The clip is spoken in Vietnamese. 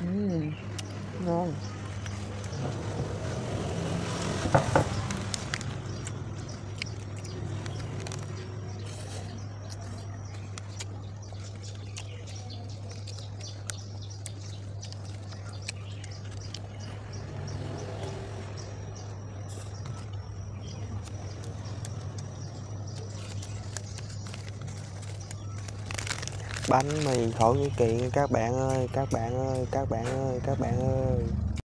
Ừm, ngon. Bánh mì Thổ Nhĩ Kỳ các bạn ơi, các bạn ơi, các bạn ơi, các bạn ơi.